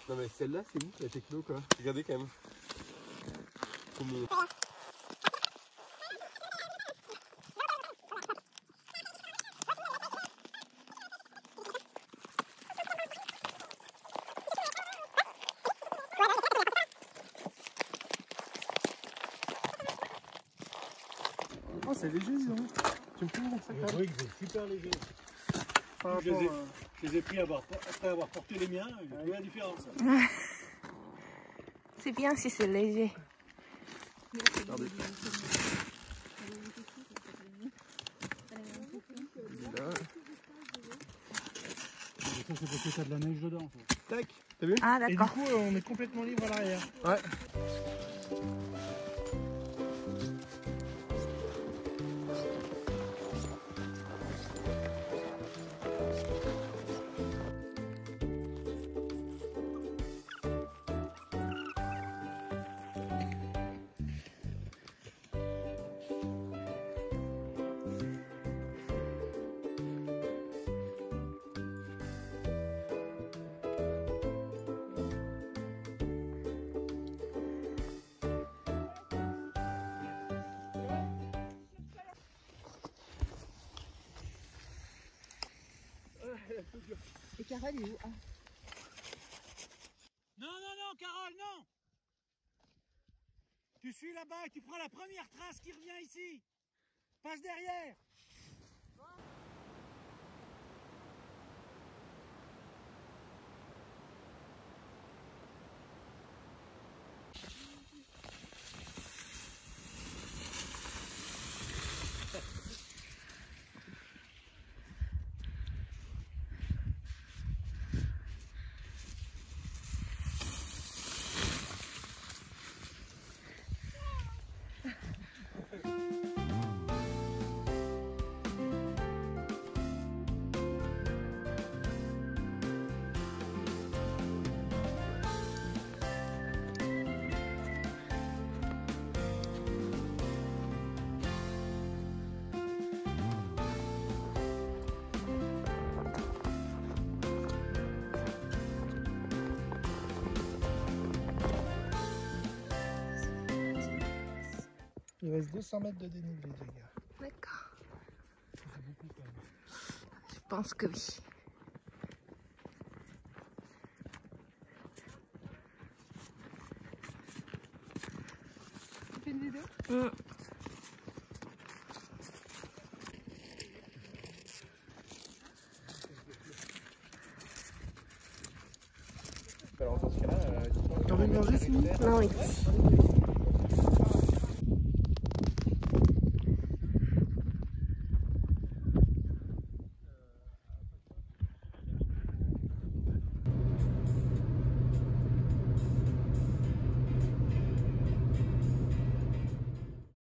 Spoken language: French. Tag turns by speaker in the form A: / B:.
A: Non mais celle-là c'est ouf la techno quoi. Regardez quand même. Comment... Oh c'est léger dis donc. Tu me fais mon sac là?
B: Oui, c'est super léger. Je les ai pris après avoir porté les miens, j'ai trouvé la différence.
C: C'est bien si c'est léger.
A: Regardez. Là.
B: Ça c'est parce que t'as de la neige dedans.
A: Tac, t'as vu?
C: Ah
B: Et du
C: d'accord.
B: coup on est complètement libre à l'arrière.
A: Ouais.
C: Et Carole est où? Ah.
B: Non, Carole, non. Tu suis là-bas et tu prends la première trace qui revient ici. Passe derrière.
D: Il reste 200 mètres de dénivelé, les gars.
C: D'accord.
B: C'est beaucoup quand même.
C: Je pense que oui.
E: Tu fais une vidéo?
A: Alors dans ce cas-là,
D: T'as envie de manger, Simon?
C: Non, oui.